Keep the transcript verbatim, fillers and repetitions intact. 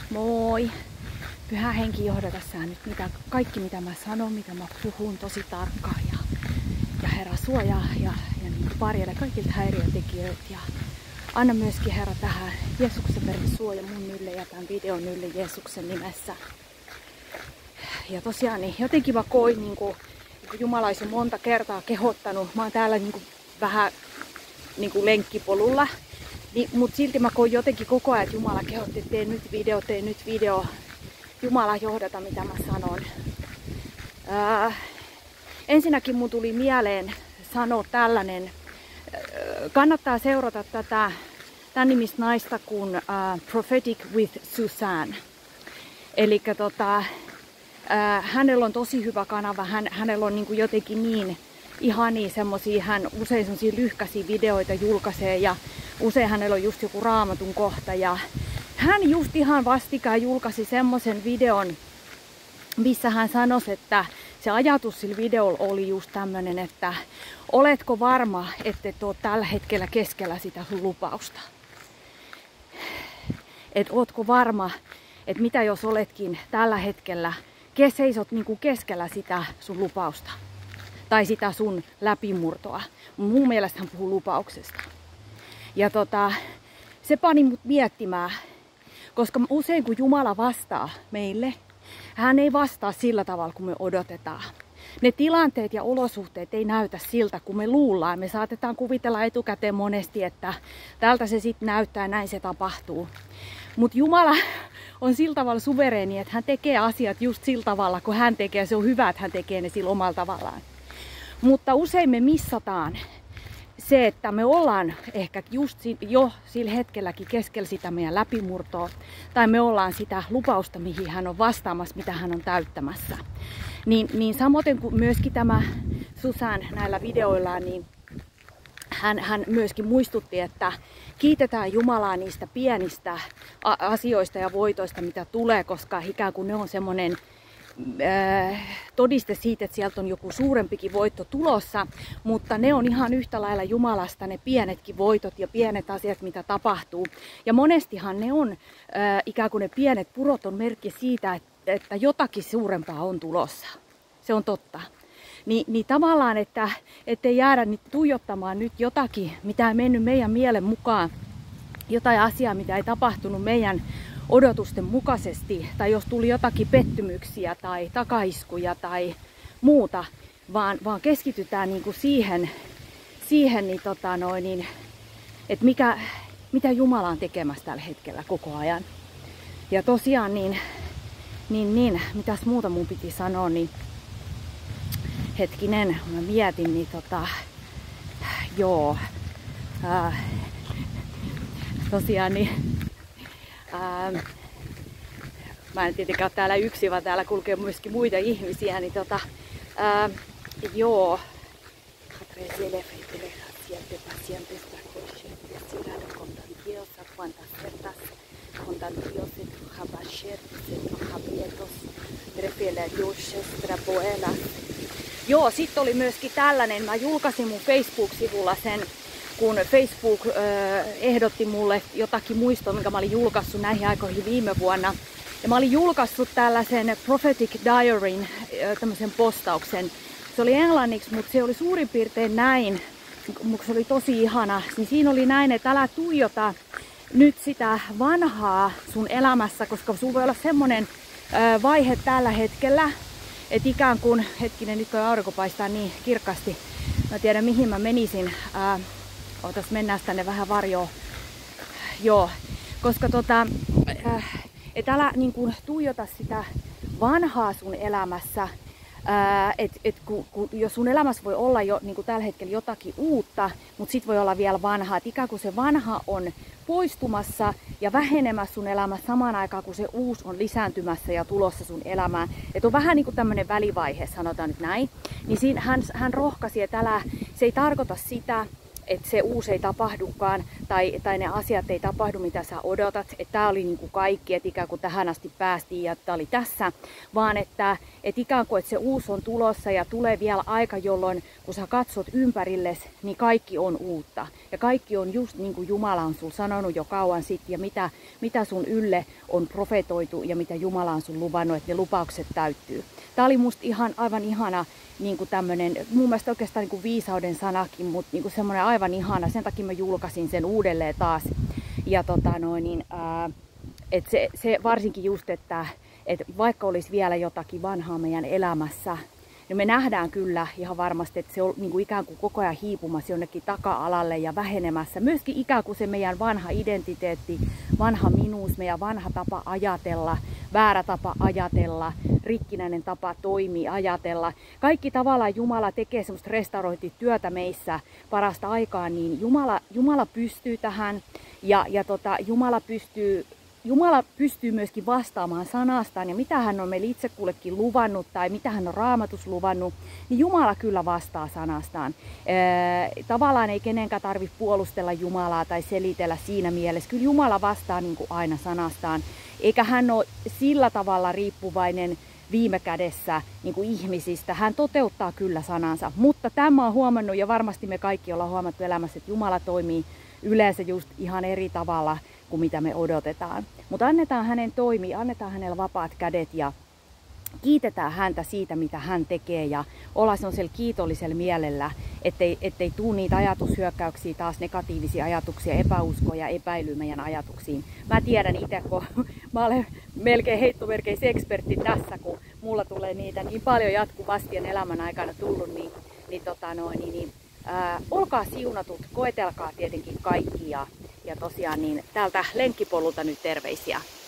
Moi! Pyhä Henki johdata sä nyt mitä, kaikki mitä mä sanon, mitä mä puhun tosi tarkkaan. Ja, ja Herra suojaa ja, ja niin varjele kaikilta häiriötekijöitä. Ja anna myöskin Herra tähän Jeesuksen veren suoja mun ylle ja tämän videon ylle Jeesuksen nimessä. Ja tosiaan niin jotenkin mä koin, niin kuin, kun Jumala olisi monta kertaa kehottanut. Mä oon täällä niin kuin, vähän niin kuin lenkkipolulla. Niin, mutta silti mä koin jotenkin koko ajan, että Jumala kehotti, että tee nyt video, tee nyt video. Jumala johdata, mitä mä sanon. Ää, ensinnäkin mun tuli mieleen sanoa tällainen. Ää, kannattaa seurata tätä tämän nimistä naista kuin ää, Prophetic with Suzanne. Eli tota, ää, hänellä on tosi hyvä kanava. Hän, hänellä on niinku jotenkin niin ihania semmosia, hän usein semmosia lyhkäisiä videoita julkaisee ja usein hänellä on just joku raamatun kohta. Ja hän just ihan vastikään julkaisi semmoisen videon, missä hän sanoi, että se ajatus sillä videolla oli just tämmönen, että oletko varma, että et ole tällä hetkellä keskellä sitä sun lupausta. Että ootko varma, että mitä jos oletkin tällä hetkellä, seisot niinku keskellä sitä sun lupausta. Tai sitä sun läpimurtoa. Mun mielestä hän puhuu lupauksesta. Ja tota, se pani mut miettimään, koska usein kun Jumala vastaa meille, hän ei vastaa sillä tavalla, kun me odotetaan. Ne tilanteet ja olosuhteet ei näytä siltä, kun me luullaan. Me saatetaan kuvitella etukäteen monesti, että tältä se sitten näyttää, näin se tapahtuu. Mutta Jumala on sillä tavalla suvereeni, että hän tekee asiat just sillä tavalla, kun hän tekee. Se on hyvä, että hän tekee ne sillä omalla tavallaan. Mutta usein me missataan se, että me ollaan ehkä just jo sillä hetkelläkin keskellä sitä meidän läpimurtoa, tai me ollaan sitä lupausta, mihin hän on vastaamassa, mitä hän on täyttämässä. Niin, niin samoin kuin myöskin tämä Susan näillä videoillaan, niin hän, hän myöskin muistutti, että kiitetään Jumalaa niistä pienistä asioista ja voitoista, mitä tulee, koska ikään kuin ne on semmoinen todiste siitä, että sieltä on joku suurempikin voitto tulossa, mutta ne on ihan yhtä lailla Jumalasta ne pienetkin voitot ja pienet asiat, mitä tapahtuu. Ja monestihan ne on, äh, ikään kuin ne pienet purot on merkki siitä, että, että jotakin suurempaa on tulossa. Se on totta. Ni, niin tavallaan, että ettei jäädä nyt tuijottamaan nyt jotakin, mitä ei mennyt meidän mielen mukaan, jotain asiaa, mitä ei tapahtunut meidän odotusten mukaisesti, tai jos tuli jotakin pettymyksiä tai takaiskuja tai muuta, vaan, vaan keskitytään niin kuin siihen, siihen niin, tota noin, niin, että mikä, mitä Jumala on tekemässä tällä hetkellä koko ajan. Ja tosiaan, niin, niin, niin mitäs muuta mun piti sanoa, niin hetkinen, mä mietin, niin tota, joo, äh, tosiaan, niin Ähm, mä en tietenkään ole täällä yksin, vaan täällä kulkee myöskin muita ihmisiä, niin tota, ähm, joo. Joo, sitten oli myöskin tällainen, mä julkaisin mun Facebook-sivulla sen, kun Facebook ö, ehdotti mulle jotakin muistoa, minkä mä olin julkaissut näihin aikoihin viime vuonna. Ja mä olin julkaissut tällaisen Prophetic Diaryn, tämmöisen postauksen. Se oli englanniksi, mutta se oli suurin piirtein näin, mutta se oli tosi ihana. Niin siinä oli näin, että älä tuijota nyt sitä vanhaa sun elämässä, koska sulla voi olla semmoinen ö, vaihe tällä hetkellä, että ikään kuin, hetkinen, nyt kun aurinko paistaa niin kirkkaasti, mä tiedän mihin mä menisin. Ää, Otas, mennään tänne vähän varjoon. Joo, koska tota, äh, et älä niin kun, tuijota sitä vanhaa sun elämässä. Äh, et, et, ku, ku, jos sun elämässä voi olla jo niin tällä hetkellä jotakin uutta, mutta sit voi olla vielä vanhaa. Et ikään kuin se vanha on poistumassa ja vähenemässä sun elämässä samaan aikaan, kun se uusi on lisääntymässä ja tulossa sun elämään. Et on vähän niin kuin tämmönen välivaihe, sanotaan nyt näin. Niin siinä hän, hän rohkaisi, että älä, se ei tarkoita sitä, että se uusi ei tapahdukaan tai, tai ne asiat ei tapahdu, mitä sä odotat. Että tää oli niinku kaikki, että ikään kuin tähän asti päästiin ja tää oli tässä. Vaan että et ikään kuin että se uusi on tulossa ja tulee vielä aika, jolloin kun sä katsot ympärilles, niin kaikki on uutta. Ja kaikki on just niin kuin Jumala on sun sanonut jo kauan sitten ja mitä, mitä sun ylle on profetoitu ja mitä Jumala on sun luvannut, että ne lupaukset täyttyy. Tää oli musta ihan aivan ihana niin kuin tämmönen, mun mielestä oikeastaan niin kuin viisauden sanakin, mutta niin kuin semmoinen aivan ihana. Sen takia mä julkaisin sen uudelleen taas. Ja tota noin, niin, ää, et se, se varsinkin just, että et vaikka olisi vielä jotakin vanhaa meidän elämässä, niin me nähdään kyllä ihan varmasti, että se on niin kuin ikään kuin koko ajan hiipumassa jonnekin taka-alalle ja vähenemässä. Myöskin ikään kuin se meidän vanha identiteetti, vanha minuus, meidän vanha tapa ajatella, väärä tapa ajatella, rikkinäinen tapa toimia, ajatella. Kaikki tavallaan Jumala tekee semmoista restaurointityötä meissä parasta aikaa, niin Jumala, Jumala pystyy tähän ja, ja tota, Jumala pystyy Jumala pystyy myöskin vastaamaan sanastaan ja mitä hän on meille itse kullekin luvannut tai mitä hän on Raamatus luvannut, niin Jumala kyllä vastaa sanastaan. Ee, tavallaan ei kenenkään tarvitse puolustella Jumalaa tai selitellä siinä mielessä. Kyllä Jumala vastaa niin kuin aina sanastaan, eikä hän ole sillä tavalla riippuvainen viime kädessä niin kuin ihmisistä. Hän toteuttaa kyllä sanansa, mutta tämä on huomannut ja varmasti me kaikki ollaan huomattu elämässä, että Jumala toimii yleensä just ihan eri tavalla kuin mitä me odotetaan. Mutta annetaan hänen toimia, annetaan hänelle vapaat kädet ja kiitetään häntä siitä, mitä hän tekee ja ollaan sellaisella kiitollisella mielellä, ettei, ettei tule niitä ajatushyökkäyksiä, taas negatiivisia ajatuksia, epäuskoja, epäilyä meidän ajatuksiin. Mä tiedän itse, kun mä olen melkein heittomerkeissä ekspertti tässä, kun mulla tulee niitä niin paljon jatkuvasti ja elämän aikana tullut, niin, niin, tota noin, niin, niin ää, olkaa siunatut, koetelkaa tietenkin kaikki ja Ja tosiaan niin täältä lenkkipolulta nyt terveisiä.